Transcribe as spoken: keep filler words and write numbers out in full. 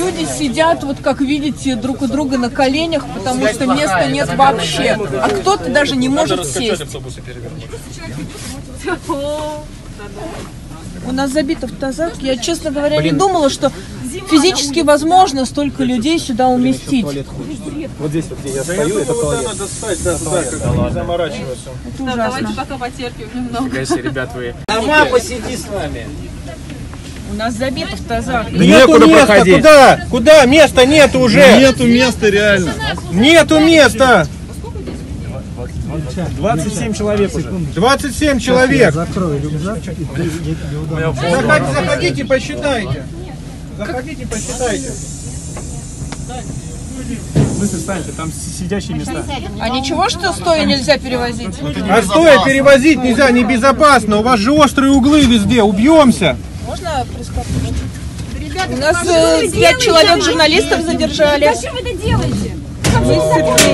люди сидят, вот как видите, друг у друга на коленях, потому что места нет вообще. А кто-то даже не может сесть. У нас забито в тазах. Я, честно говоря, не думала, что физически возможно столько людей сюда уместить. Вот здесь вот, где я стою, это туалет. Надо стать, да, туда, как не заморачиваться. Это ужасно. Давайте пока потерпим немного. Ребят, вы. Сама посиди с нами. У нас забито в тазах. Да нету места, проходить. Куда? Куда? Места нет уже. Нету места реально. Нету места. двадцать семь человек уже. двадцать семь человек. Закрой рюкзак. Заходите, заходите, посчитайте. Заходите, посчитайте. Вы встаньте, там сидящие места. А ничего, что стоя нельзя перевозить? А стоя перевозить нельзя, небезопасно. У вас же острые углы везде, убьемся. Можно прископнуть? У нас э, пять человек журналистов задержали. Зачем вы это делаете?